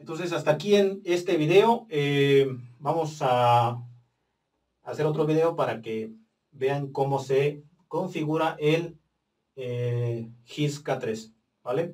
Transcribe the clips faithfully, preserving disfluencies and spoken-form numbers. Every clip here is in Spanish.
Entonces, hasta aquí en este video. Eh, vamos a hacer otro video para que vean cómo se configura el eh, G I S K tres, ¿vale?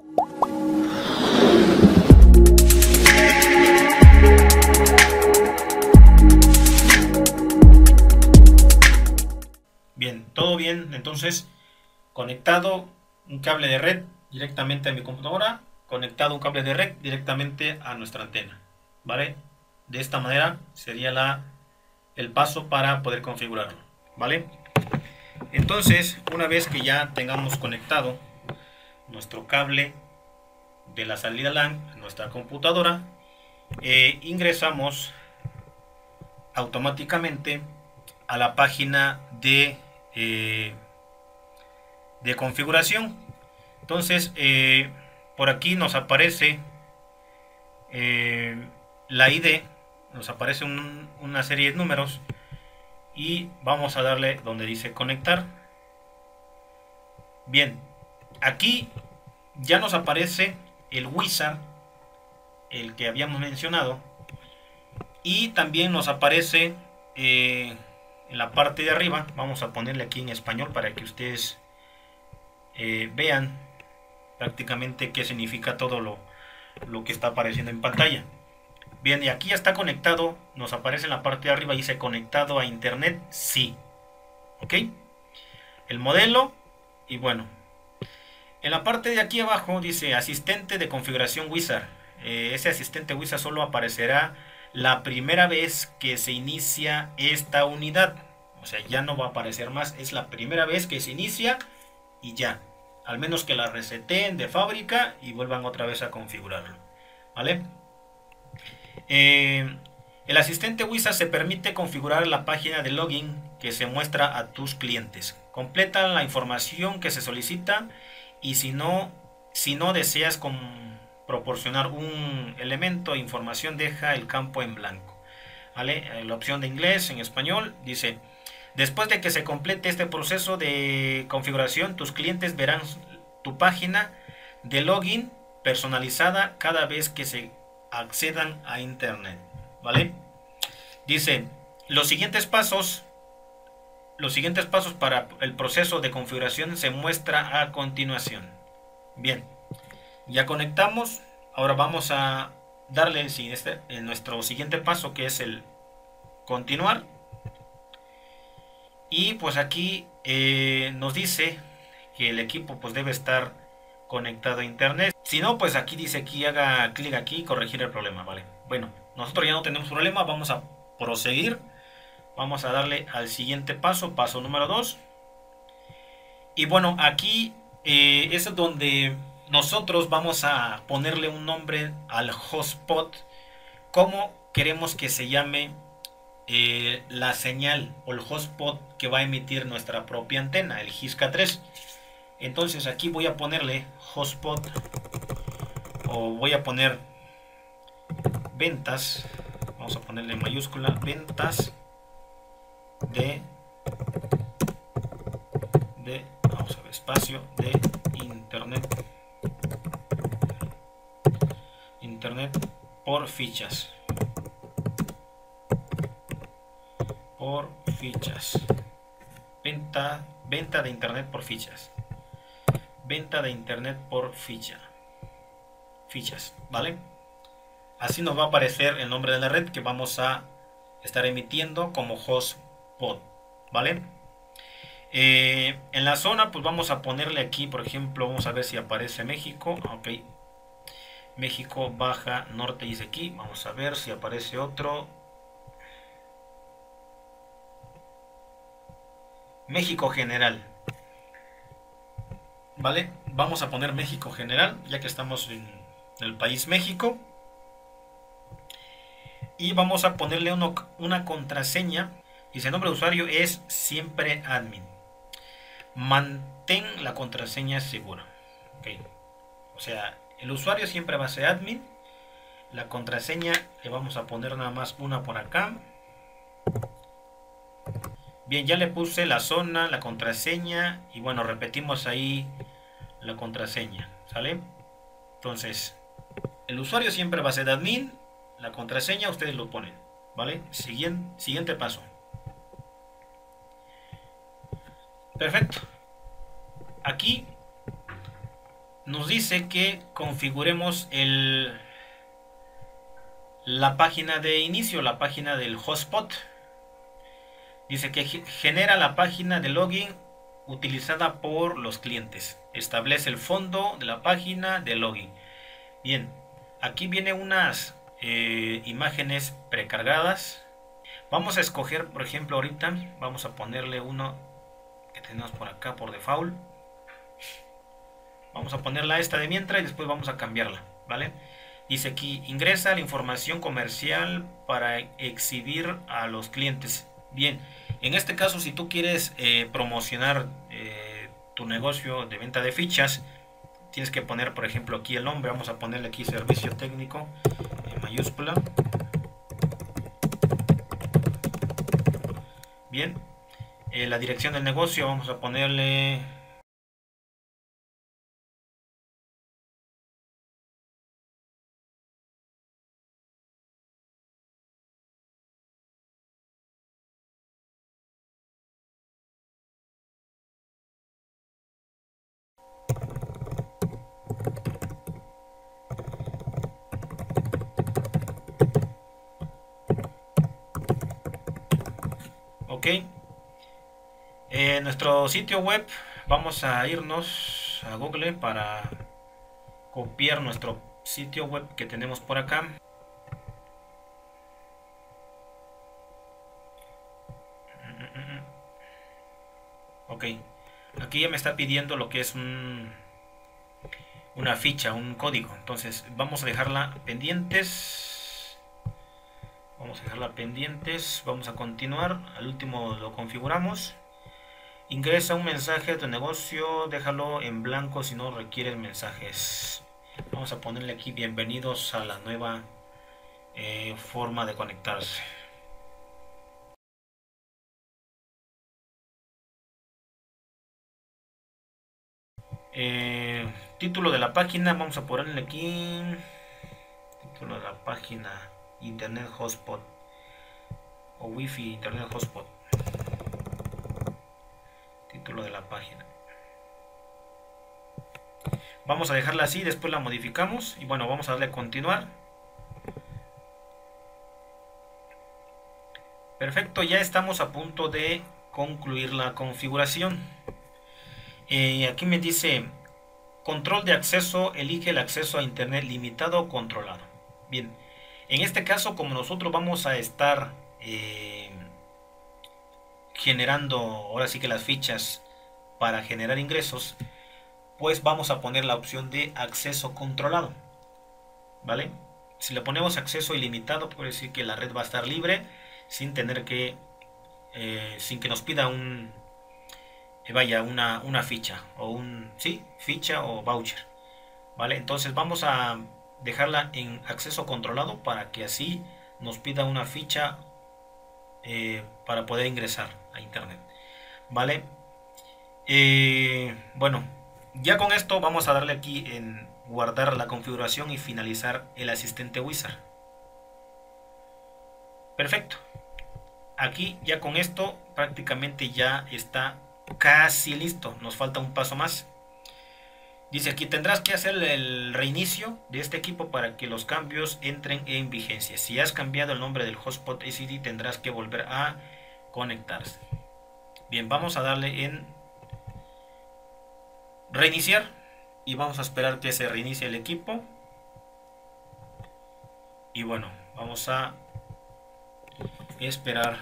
Bien, todo bien. Entonces, conectado un cable de red directamente a mi computadora, conectado un cable de red directamente a nuestra antena, ¿vale? De esta manera sería la, el paso para poder configurarlo, ¿vale? Entonces, una vez que ya tengamos conectado nuestro cable de la salida LAN a nuestra computadora, eh, ingresamos automáticamente a la página de, eh, de configuración. Entonces, eh, por aquí nos aparece eh, la I D, nos aparece un, una serie de números y vamos a darle donde dice conectar. Bien, aquí ya nos aparece el wizard, el que habíamos mencionado, y también nos aparece eh, en la parte de arriba, vamos a ponerle aquí en español para que ustedes eh, vean prácticamente qué significa todo lo, lo que está apareciendo en pantalla. Bien, y aquí ya está conectado, nos aparece en la parte de arriba, dice conectado a internet, sí. Ok, el modelo, y bueno, en la parte de aquí abajo dice asistente de configuración wizard. Eh, ese asistente wizard solo aparecerá la primera vez que se inicia esta unidad, o sea, ya no va a aparecer más, es la primera vez que se inicia y ya, al menos que la reseten de fábrica y vuelvan otra vez a configurarlo, ¿vale? Eh, el asistente wizard se permite configurar la página de login que se muestra a tus clientes. Completa la información que se solicita y si no, si no deseas con, proporcionar un elemento de información, deja el campo en blanco, ¿vale? La opción de inglés en español dice: después de que se complete este proceso de configuración, tus clientes verán tu página de login personalizada cada vez que se accedan a internet, ¿vale? Dice, los siguientes pasos, los siguientes pasos para el proceso de configuración se muestra a continuación. Bien, ya conectamos, ahora vamos a darle este, en nuestro siguiente paso, que es el continuar. Y pues aquí eh, nos dice que el equipo pues debe estar conectado a internet. Si no, pues aquí dice aquí haga clic aquí y corregir el problema, ¿vale? Bueno, nosotros ya no tenemos problema, vamos a proseguir. Vamos a darle al siguiente paso, paso número dos. Y bueno, aquí eh, es donde nosotros vamos a ponerle un nombre al hotspot, como queremos que se llame eh, la señal o el hotspot que va a emitir nuestra propia antena, el G I S K tres. Entonces aquí voy a ponerle hotspot, o voy a poner ventas, vamos a ponerle en mayúscula, ventas de, de vamos a ver, espacio de internet, internet por fichas, por fichas, venta, venta de internet por fichas, venta de internet por ficha, fichas, ¿vale? Así nos va a aparecer el nombre de la red que vamos a estar emitiendo como hotspot, ¿vale? Eh, en la zona pues vamos a ponerle aquí, por ejemplo, vamos a ver si aparece México. Ok, México baja norte dice aquí, vamos a ver si aparece otro. México general, ¿vale? Vamos a poner México general, ya que estamos en el país México. Y vamos a ponerle uno, una contraseña. Dice, el nombre de usuario es siempre admin. Mantén la contraseña segura. Okay. O sea, el usuario siempre va a ser admin. La contraseña le vamos a poner nada más una por acá. Bien, ya le puse la zona, la contraseña. Y bueno, repetimos ahí la contraseña. ¿Sale? Entonces, el usuario siempre va a ser admin, la contraseña ustedes lo ponen, ¿vale? Siguiente, siguiente paso. Perfecto. Aquí nos dice que configuremos el, la página de inicio, la página del hotspot. Dice que genera la página de login utilizada por los clientes. Establece el fondo de la página de login. Bien, aquí vienen unas eh, imágenes precargadas. Vamos a escoger, por ejemplo, ahorita vamos a ponerle uno que tenemos por acá por default. Vamos a ponerla esta de mientras y después vamos a cambiarla, ¿vale? Dice aquí, ingresa la información comercial para exhibir a los clientes. Bien, en este caso, si tú quieres eh, promocionar eh, tu negocio de venta de fichas, tienes que poner, por ejemplo, aquí el nombre. Vamos a ponerle aquí servicio técnico en mayúscula. Bien, eh, la dirección del negocio vamos a ponerle... Ok, eh, nuestro sitio web, vamos a irnos a Google para copiar nuestro sitio web que tenemos por acá. Ok, aquí ya me está pidiendo lo que es un, una ficha, un código. Entonces vamos a dejarla pendientes. Vamos a dejarla pendientes. Vamos a continuar. Al último lo configuramos. Ingresa un mensaje a tu negocio. Déjalo en blanco si no requiere mensajes. Vamos a ponerle aquí bienvenidos a la nueva eh, forma de conectarse. Eh, título de la página, vamos a ponerle aquí título de la página internet hotspot o wifi internet hotspot. Título de la página, vamos a dejarla así, después la modificamos y bueno, vamos a darle a continuar. Perfecto, ya estamos a punto de concluir la configuración. Eh, aquí me dice control de acceso, elige el acceso a internet limitado o controlado. Bien, en este caso, como nosotros vamos a estar eh, generando ahora sí que las fichas para generar ingresos, pues vamos a poner la opción de acceso controlado, ¿vale? Si le ponemos acceso ilimitado, puede decir que la red va a estar libre sin tener que eh, sin que nos pida un vaya una, una ficha o un sí ficha o voucher, vale. Entonces vamos a dejarla en acceso controlado para que así nos pida una ficha eh, para poder ingresar a internet, vale. Eh, bueno, ya con esto vamos a darle aquí en guardar la configuración y finalizar el asistente Wizard. Perfecto, aquí ya con esto prácticamente ya está casi listo, nos falta un paso más. Dice aquí tendrás que hacer el reinicio de este equipo para que los cambios entren en vigencia. Si has cambiado el nombre del hotspot A C D tendrás que volver a conectarse. Bien, vamos a darle en reiniciar y vamos a esperar que se reinicie el equipo. Y bueno, vamos a esperar.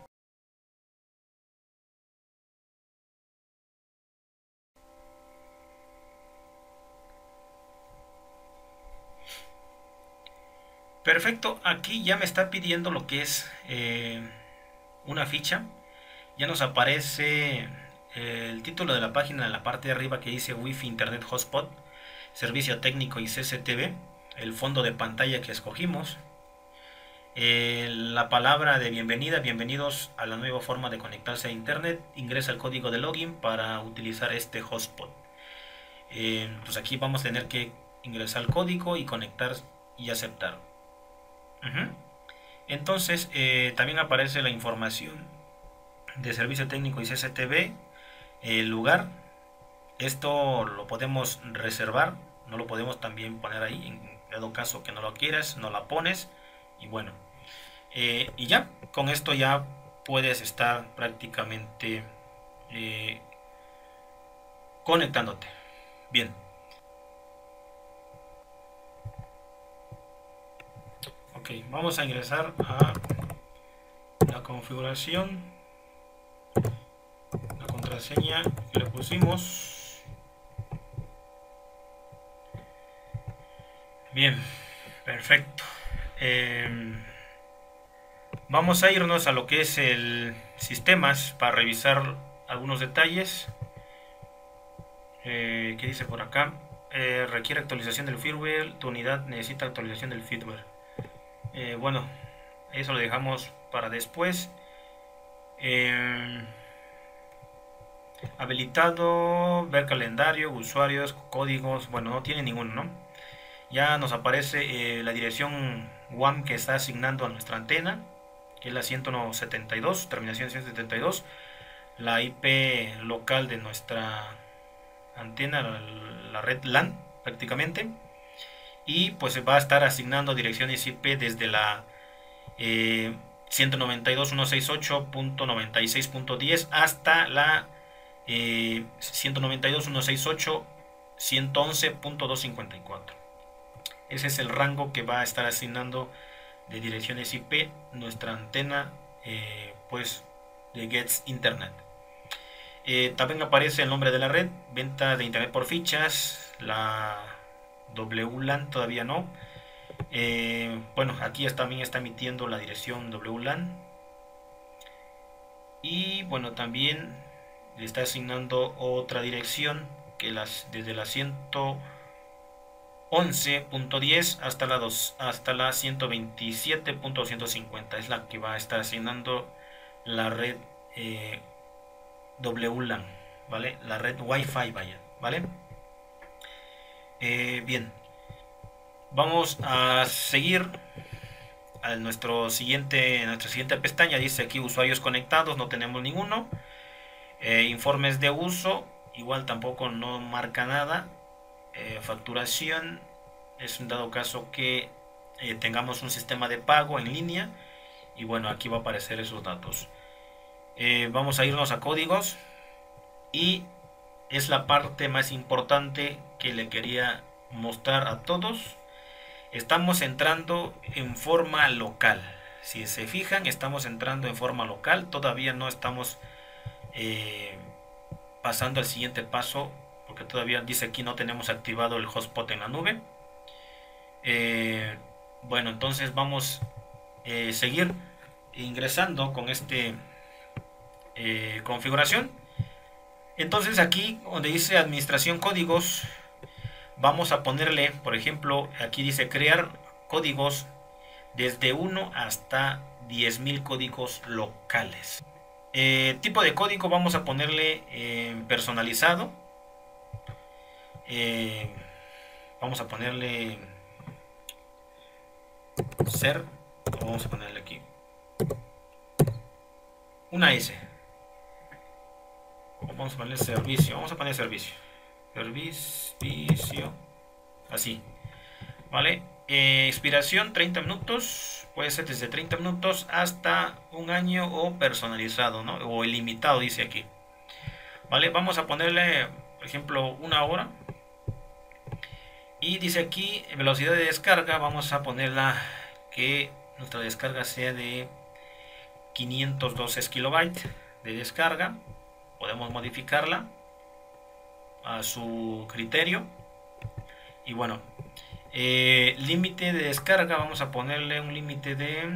Perfecto, aquí ya me está pidiendo lo que es eh, una ficha. Ya nos aparece eh, el título de la página en la parte de arriba que dice Wi-Fi Internet Hotspot, Servicio Técnico y C C T V. El fondo de pantalla que escogimos. Eh, la palabra de bienvenida, bienvenidos a la nueva forma de conectarse a Internet. Ingresa el código de login para utilizar este hotspot. Eh, pues aquí vamos a tener que ingresar el código y conectar y aceptar. Uh-huh. Entonces eh, también aparece la información de servicio técnico y C C T V, el lugar. Esto lo podemos reservar, no lo podemos también poner ahí, en dado caso que no lo quieras, no la pones y bueno, eh, y ya, con esto ya puedes estar prácticamente eh, conectándote. Bien. Ok, vamos a ingresar a la configuración, la contraseña que le pusimos. Bien, perfecto. Eh, vamos a irnos a lo que es el sistemas para revisar algunos detalles. Eh, ¿Qué dice por acá? Eh, requiere actualización del firmware. Tu unidad necesita actualización del firmware. Eh, bueno, eso lo dejamos para después. Eh, habilitado, ver calendario, usuarios, códigos. Bueno, no tiene ninguno, ¿no? Ya nos aparece eh, la dirección W A M que está asignando a nuestra antena, que es la ciento setenta y dos, terminación ciento setenta y dos, la I P local de nuestra antena, la, la red LAN prácticamente, y pues se va a estar asignando direcciones I P desde la eh, ciento noventa y dos punto ciento sesenta y ocho punto noventa y seis punto diez hasta la eh, ciento noventa y dos punto ciento sesenta y ocho punto ciento once punto doscientos cincuenta y cuatro. Ese es el rango que va a estar asignando de direcciones I P nuestra antena eh, pues de Gets Internet. Eh, también aparece el nombre de la red, venta de internet por fichas, la W LAN todavía no. Eh, bueno, aquí también está emitiendo la dirección W LAN. Y bueno, también le está asignando otra dirección que las desde la ciento once punto diez hasta la dos, hasta la ciento veintisiete punto doscientos cincuenta es la que va a estar asignando la red eh, W LAN, ¿vale? La red Wi-Fi, vaya, ¿vale? Eh, bien, vamos a seguir a nuestro siguiente, nuestra siguiente pestaña. Dice aquí usuarios conectados, no tenemos ninguno. Eh, informes de uso, igual tampoco no marca nada. Eh, facturación es un dado caso que eh, tengamos un sistema de pago en línea y bueno, aquí va a aparecer esos datos. Eh, vamos a irnos a códigos y es la parte más importante que le quería mostrar a todos. Estamos entrando en forma local. Si se fijan, estamos entrando en forma local, todavía no estamos eh, pasando al siguiente paso, porque todavía dice aquí no tenemos activado el hotspot en la nube. Eh, bueno, entonces vamos a eh, seguir ingresando con este eh, configuración. Entonces aquí donde dice administración códigos, vamos a ponerle, por ejemplo, aquí dice crear códigos desde uno hasta diez mil códigos locales. Eh, tipo de código vamos a ponerle eh, personalizado. Eh, vamos a ponerle ser, o vamos a ponerle aquí una S. O vamos a ponerle servicio, vamos a poner servicio. Servicio, así, ¿vale? Eh, expiración treinta minutos, puede ser desde treinta minutos hasta un año o personalizado, ¿no? O ilimitado, dice aquí. ¿Vale? Vamos a ponerle, por ejemplo, una hora. Y dice aquí, velocidad de descarga, vamos a ponerla que nuestra descarga sea de quinientos doce kilobytes de descarga. Podemos modificarla a su criterio. Y bueno, eh, límite de descarga, vamos a ponerle un límite de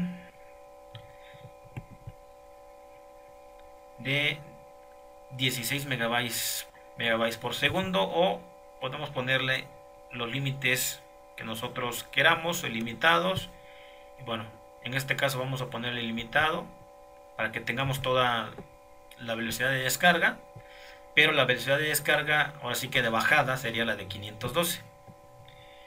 de dieciséis megabytes megabytes por segundo, o podemos ponerle los límites que nosotros queramos, ilimitados. Y bueno, en este caso vamos a ponerle limitado para que tengamos toda la velocidad de descarga, pero la velocidad de descarga ahora sí que de bajada sería la de quinientos doce.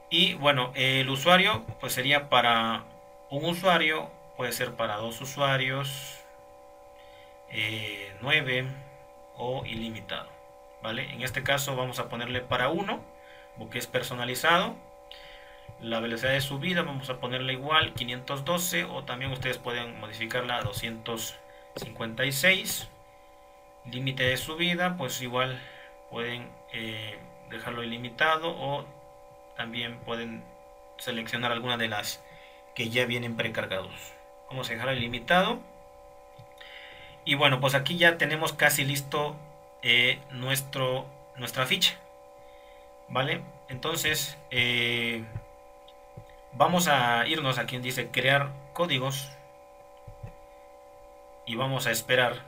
Y bueno, el usuario pues sería para un usuario, puede ser para dos usuarios, eh, nueve o ilimitado, ¿vale? En este caso vamos a ponerle para uno, porque es personalizado. La velocidad de subida vamos a ponerle igual quinientos doce, o también ustedes pueden modificarla a doscientos cincuenta y seis. Límite de subida pues igual pueden eh, dejarlo ilimitado, o también pueden seleccionar alguna de las que ya vienen precargados. Vamos a dejar ilimitado. Y bueno, pues aquí ya tenemos casi listo eh, nuestro, nuestra ficha, ¿vale? Entonces, eh, vamos a irnos a quien dice crear códigos y vamos a esperar.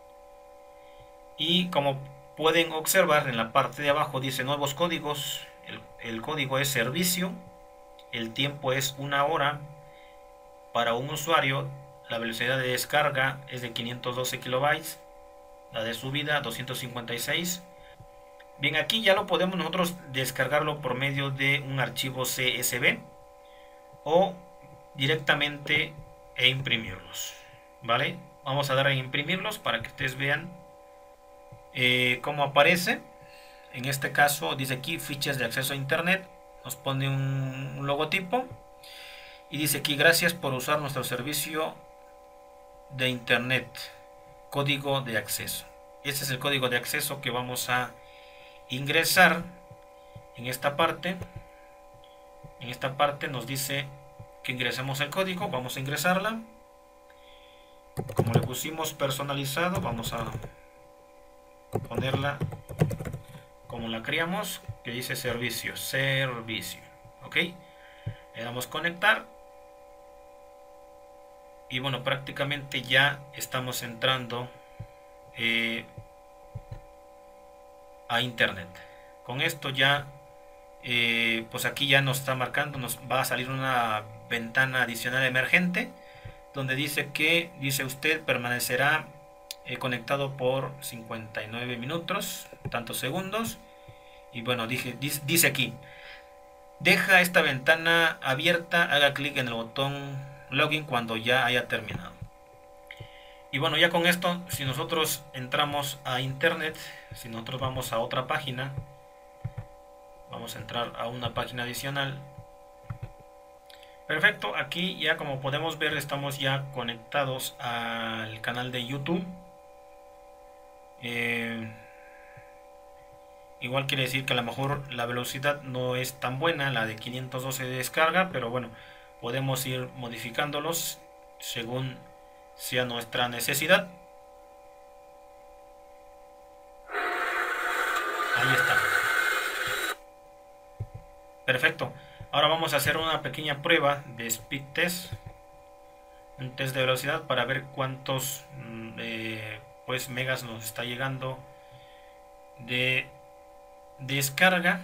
Y como pueden observar, en la parte de abajo dice nuevos códigos. El, el código es servicio, el tiempo es una hora para un usuario, la velocidad de descarga es de quinientos doce kilobytes, la de subida doscientos cincuenta y seis. Bien, aquí ya lo podemos nosotros descargarlo por medio de un archivo C S V o directamente e imprimirlos, ¿vale? Vamos a dar a imprimirlos para que ustedes vean eh, cómo aparece. En este caso dice aquí fichas de acceso a internet, nos pone un, un logotipo y dice aquí gracias por usar nuestro servicio de internet, código de acceso. Este es el código de acceso que vamos a ingresar en esta parte. En esta parte nos dice que ingresemos el código, vamos a ingresarla. Como le pusimos personalizado, vamos a ponerla como la creamos, que dice servicio, servicio, ok. Le damos conectar y bueno, prácticamente ya estamos entrando eh, a internet. Con esto ya eh, pues aquí ya nos está marcando, nos va a salir una ventana adicional emergente donde dice que dice usted permanecerá eh, conectado por cincuenta y nueve minutos tantos segundos. Y bueno, dije, dice, dice aquí deja esta ventana abierta, haga clic en el botón login cuando ya haya terminado. Y bueno, ya con esto, si nosotros entramos a internet, si nosotros vamos a otra página, vamos a entrar a una página adicional. Perfecto, aquí ya como podemos ver estamos ya conectados al canal de YouTube. Eh, igual quiere decir que a lo mejor la velocidad no es tan buena, la de quinientos doce de descarga, pero bueno, podemos ir modificándolos según sea nuestra necesidad. Ahí está. Perfecto. Ahora vamos a hacer una pequeña prueba de speed test, un test de velocidad para ver cuántos eh, pues megas nos está llegando de descarga.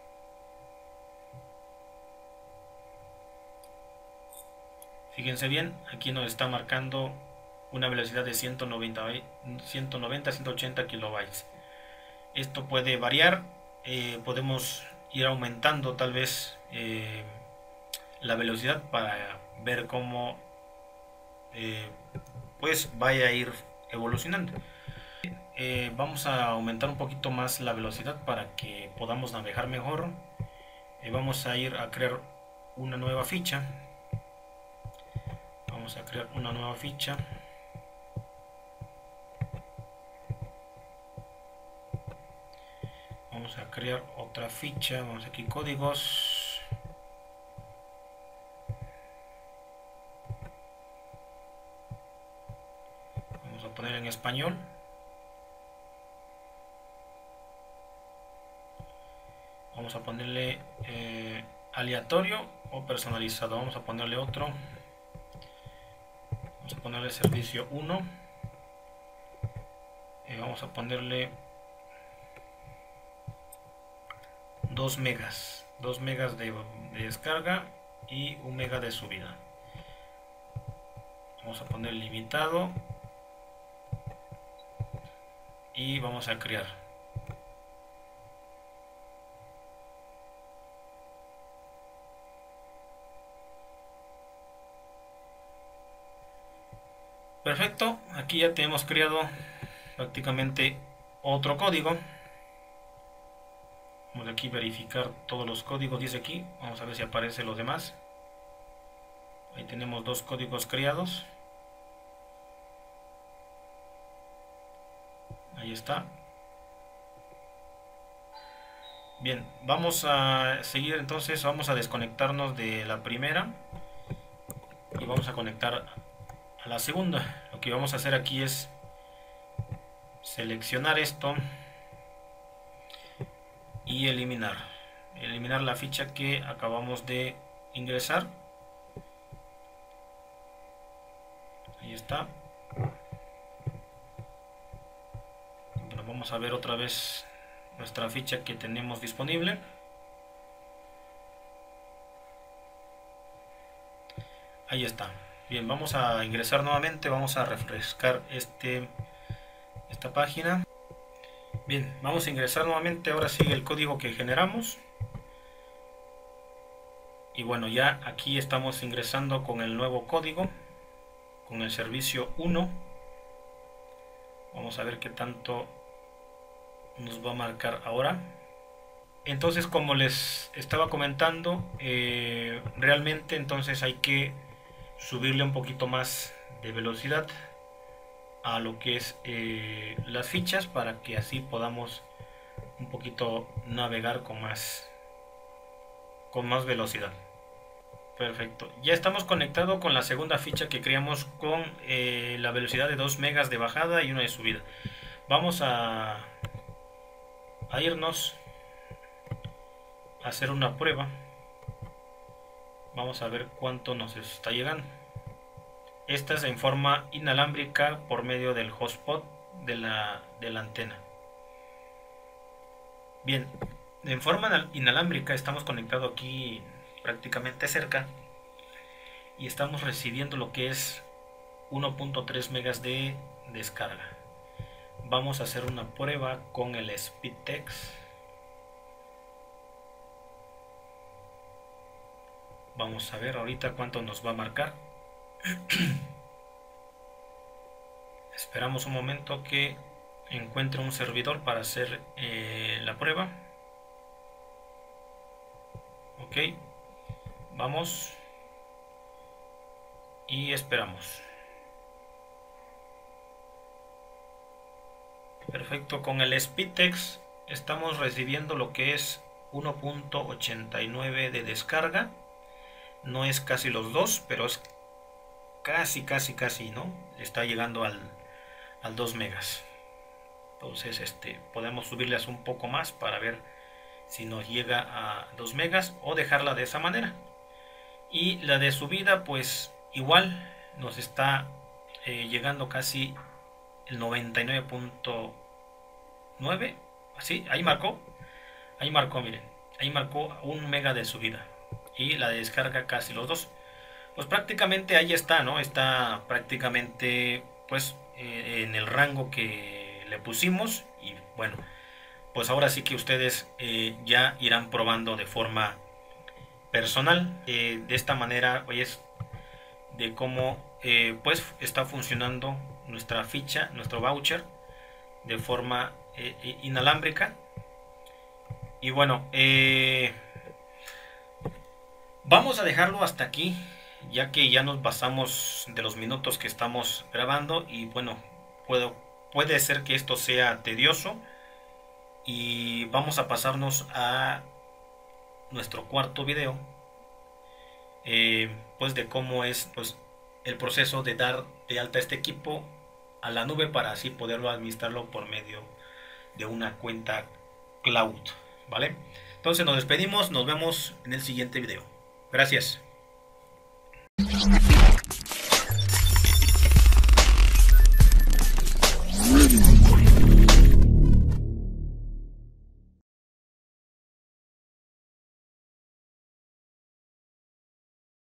Fíjense bien, aquí nos está marcando una velocidad de ciento noventa, ciento ochenta kilobytes. Esto puede variar, eh, podemos ir aumentando tal vez eh, la velocidad para ver cómo eh, pues vaya a ir evolucionando. Eh, vamos a aumentar un poquito más la velocidad para que podamos navegar mejor. Eh, vamos a ir a crear una nueva ficha. Vamos a crear una nueva ficha. Vamos a crear otra ficha. Vamos aquí códigos. Vamos a poner en español. Vamos a ponerle eh, aleatorio o personalizado. Vamos a ponerle otro. Vamos a ponerle servicio uno. Eh, vamos a ponerle dos megas. dos megas de, de descarga y un mega de subida. Vamos a poner limitado. Y vamos a crear. Perfecto, aquí ya tenemos creado prácticamente otro código. Vamos aquí a verificar todos los códigos, dice aquí. Vamos a ver si aparecen los demás. Ahí tenemos dos códigos creados. Ahí está. Bien, vamos a seguir entonces, vamos a desconectarnos de la primera y vamos a conectar a la segunda. Lo que vamos a hacer aquí es seleccionar esto y eliminar. Eliminar la ficha que acabamos de ingresar. Ahí está. Bueno, vamos a ver otra vez nuestra ficha que tenemos disponible. Ahí está. Bien, vamos a ingresar nuevamente, vamos a refrescar este, esta página. Bien, vamos a ingresar nuevamente, ahora sigue el código que generamos. Y bueno, ya aquí estamos ingresando con el nuevo código, con el servicio uno. Vamos a ver qué tanto nos va a marcar ahora. Entonces, como les estaba comentando, eh, realmente entonces hay que subirle un poquito más de velocidad a lo que es eh, las fichas, para que así podamos un poquito navegar con más con más velocidad. Perfecto, ya estamos conectados con la segunda ficha que creamos con eh, la velocidad de dos megas de bajada y una de subida. Vamos a a irnos a hacer una prueba. Vamos a ver cuánto nos está llegando. Esta es en forma inalámbrica por medio del hotspot de la, de la antena. Bien, en forma inalámbrica estamos conectados aquí prácticamente cerca y estamos recibiendo lo que es uno punto tres megas de descarga. Vamos a hacer una prueba con el Speedtest. Vamos a ver ahorita cuánto nos va a marcar. Esperamos un momento que encuentre un servidor para hacer eh, la prueba. Ok, vamos y esperamos. Perfecto, con el Speedtest estamos recibiendo lo que es uno punto ochenta y nueve de descarga. No es casi los dos, pero es casi, casi, casi, ¿no? Está llegando al, al dos megas. Entonces, este, podemos subirles un poco más para ver si nos llega a dos megas o dejarla de esa manera. Y la de subida, pues igual nos está eh, llegando casi el noventa y nueve punto nueve. Así, ahí marcó. Ahí marcó, miren. Ahí marcó un mega de subida. Y la de descarga casi los dos. Pues prácticamente ahí está, ¿no? Está prácticamente pues eh, en el rango que le pusimos. Y bueno, pues ahora sí que ustedes eh, ya irán probando de forma personal. Eh, de esta manera, hoy es de cómo eh, pues está funcionando nuestra ficha, nuestro voucher de forma eh, inalámbrica. Y bueno, eh, vamos a dejarlo hasta aquí, ya que ya nos pasamos de los minutos que estamos grabando. Y bueno, puedo, puede ser que esto sea tedioso. Y vamos a pasarnos a nuestro cuarto video, eh, pues de cómo es pues, el proceso de dar de alta este equipo a la nube, para así poderlo administrarlo por medio de una cuenta cloud, ¿vale? Entonces nos despedimos, nos vemos en el siguiente video. Gracias.